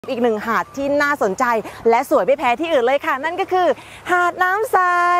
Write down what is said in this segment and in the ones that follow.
อีกหนึ่งหาดที่น่าสนใจและสวยไม่แพ้ที่อื่นเลยค่ะนั่นก็คือหาดน้ำใส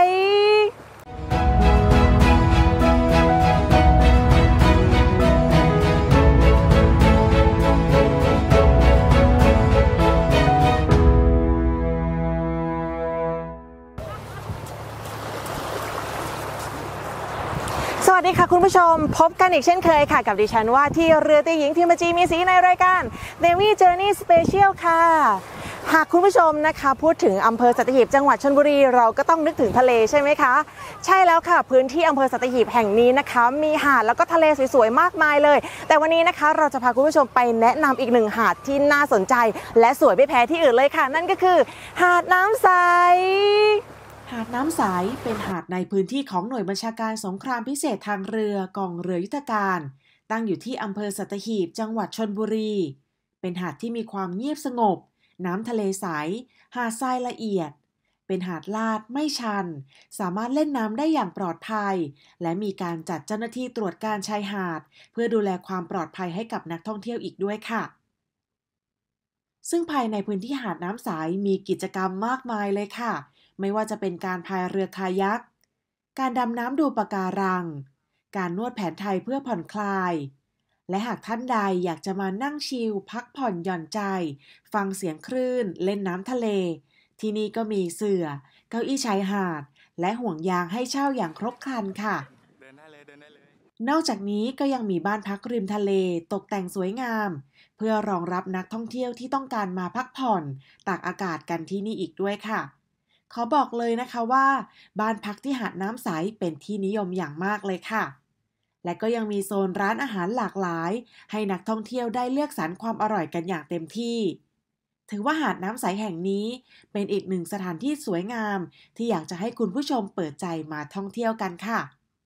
สวัสดีค่ะคุณผู้ชมพบกันอีกเช่นเคยค่ะกับดิฉันว่าที่เรือตีหญิงพิมจีมีสีในรายการ Navy Journey Special ค่ะหากคุณผู้ชมนะคะพูดถึงอำเภอสัตหีบจังหวัดชลบุรีเราก็ต้องนึกถึงทะเลใช่ไหมคะใช่แล้วค่ะพื้นที่อำเภอสัตหีบแห่งนี้นะคะมีหาดแล้วก็ทะเลสวยๆมากมายเลยแต่วันนี้นะคะเราจะพาคุณผู้ชมไปแนะนำอีกหนึ่งหาดที่น่าสนใจและสวยไม่แพ้ที่อื่นเลยค่ะนั่นก็คือหาดน้ำใสหาดน้ำใสเป็นหาดในพื้นที่ของหน่วยบัญชาการสงครามพิเศษทางเรือกองเรือยุทธการตั้งอยู่ที่อำเภอสัตหีบจังหวัดชลบุรีเป็นหาดที่มีความเงียบสงบน้ำทะเลใสหาดทรายละเอียดเป็นหาดลาดไม่ชันสามารถเล่นน้ำได้อย่างปลอดภัยและมีการจัดเจ้าหน้าที่ตรวจการชายหาดเพื่อดูแลความปลอดภัยให้กับนักท่องเที่ยวอีกด้วยค่ะซึ่งภายในพื้นที่หาดน้ำใสมีกิจกรรมมากมายเลยค่ะไม่ว่าจะเป็นการพายเรือคายักการดำน้ำดูปะการังการนวดแผนไทยเพื่อผ่อนคลายและหากท่านใดอยากจะมานั่งชิลพักผ่อนหย่อนใจฟังเสียงคลื่นเล่นน้ำทะเลที่นี่ก็มีเสื่อเก้าอี้ชายหาดและห่วงยางให้เช่าอย่างครบครันค่ะนอกจากนี้ก็ยังมีบ้านพักริมทะเลตกแต่งสวยงามเพื่อรองรับนักท่องเที่ยวที่ต้องการมาพักผ่อนตากอากาศกันที่นี่อีกด้วยค่ะขอบอกเลยนะคะว่าบ้านพักที่หาดน้ำใสเป็นที่นิยมอย่างมากเลยค่ะและก็ยังมีโซนร้านอาหารหลากหลายให้นักท่องเที่ยวได้เลือกสรรความอร่อยกันอย่างเต็มที่ถือว่าหาดน้ำใสแห่งนี้เป็นอีกหนึ่งสถานที่สวยงามที่อยากจะให้คุณผู้ชมเปิดใจมาท่องเที่ยวกันค่ะ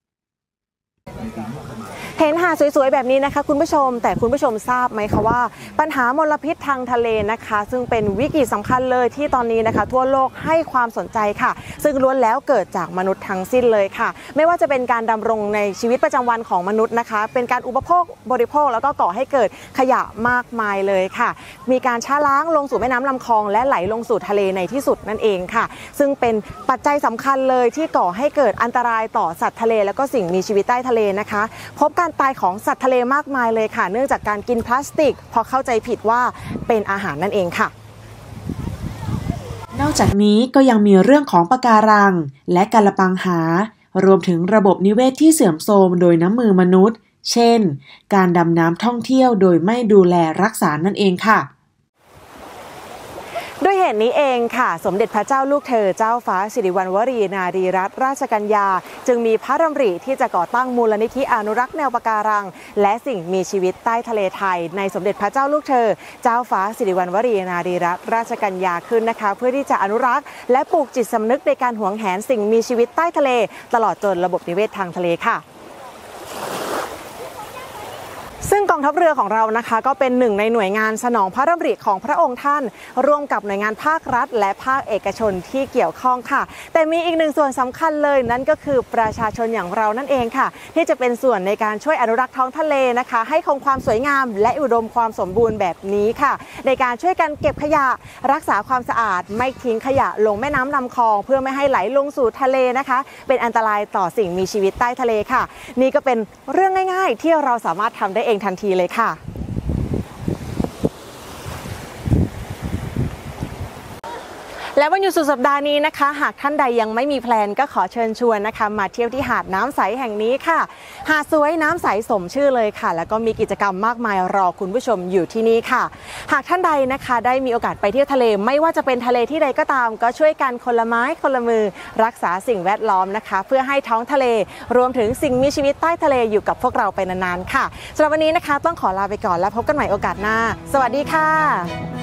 เห็นหาดสวยๆแบบนี้นะคะคุณผู้ชมแต่คุณผู้ชมทราบไหมคะว่าปัญหามลพิษทางทะเลนะคะซึ่งเป็นวิกฤตสำคัญเลยที่ตอนนี้นะคะทั่วโลกให้ความสนใจค่ะซึ่งล้วนแล้วเกิดจากมนุษย์ทั้งสิ้นเลยค่ะไม่ว่าจะเป็นการดำรงในชีวิตประจำวันของมนุษย์นะคะเป็นการอุปโภคบริโภคแล้วก็ก่อให้เกิดขยะมากมายเลยค่ะมีการช้าล้างลงสู่แม่น้ำลำคลองและไหลลงสู่ทะเลในที่สุดนั่นเองค่ะซึ่งเป็นปัจจัยสำคัญเลยที่ก่อให้เกิดอันตรายต่อสัตว์ทะเลแล้วก็สิ่งมีชีวิตใต้ทะเลนะคะพบการตายของสัตว์ทะเลมากมายเลยค่ะเนื่องจากการกินพลาสติกพอเข้าใจผิดว่าเป็นอาหารนั่นเองค่ะนอกจากนี้ก็ยังมีเรื่องของปะการังและกาฬปังหารวมถึงระบบนิเวศที่เสื่อมโทรมโดยน้ำมือมนุษย์เช่นการดำน้ำท่องเที่ยวโดยไม่ดูแลรักษานั่นเองค่ะด้วยเหตุนี้เองค่ะสมเด็จพระเจ้าลูกเธอเจ้าฟ้าสิริวัณวรีนารีรัตนราชกัญญาจึงมีพระดำริที่จะก่อตั้งมูลนิธิอนุรักษ์แนวปะการังและสิ่งมีชีวิตใต้ทะเลไทยในสมเด็จพระเจ้าลูกเธอเจ้าฟ้าสิริวัณวรีนารีรัตนราชกัญญาขึ้นนะคะเพื่อที่จะอนุรักษ์และปลูกจิตสำนึกในการหวงแหนสิ่งมีชีวิตใต้ทะเลตลอดจนระบบนิเวศทางทะเลค่ะซึ่งกองทัพเรือของเรานะคะก็เป็นหนึ่งในหน่วยงานสนองพระดำริของพระองค์ท่านร่วมกับหน่วยงานภาครัฐและภาคเอกชนที่เกี่ยวข้องค่ะแต่มีอีกหนึ่งส่วนสำคัญเลยนั่นก็คือประชาชนอย่างเรานั่นเองค่ะที่จะเป็นส่วนในการช่วยอนุรักษ์ท้องทะเลนะคะให้คงความสวยงามและอุดมความสมบูรณ์แบบนี้ค่ะในการช่วยกันเก็บขยะรักษาความสะอาดไม่ทิ้งขยะลงแม่น้ำลำคลองเพื่อไม่ให้ไหลลงสู่ทะเลนะคะเป็นอันตรายต่อสิ่งมีชีวิตใต้ทะเลค่ะนี่ก็เป็นเรื่องง่ายๆที่เราสามารถทำได้เองทันทีเลยค่ะและวันหยุดสุดสัปดาห์นี้นะคะหากท่านใดยังไม่มีแพลนก็ขอเชิญชวนนะคะมาเที่ยวที่หาดน้ำใสแห่งนี้ค่ะหาดสวยน้ำใสสมชื่อเลยค่ะแล้วก็มีกิจกรรมมากมายรอคุณผู้ชมอยู่ที่นี่ค่ะหากท่านใดนะคะได้มีโอกาสไปเที่ยวทะเลไม่ว่าจะเป็นทะเลที่ใดก็ตามก็ช่วยกันคนละไม้คนละมือรักษาสิ่งแวดล้อมนะคะเพื่อให้ท้องทะเลรวมถึงสิ่งมีชีวิตใต้ทะเลอยู่กับพวกเราไปนานๆค่ะสำหรับวันนี้นะคะต้องขอลาไปก่อนแล้วพบกันใหม่โอกาสหน้าสวัสดีค่ะ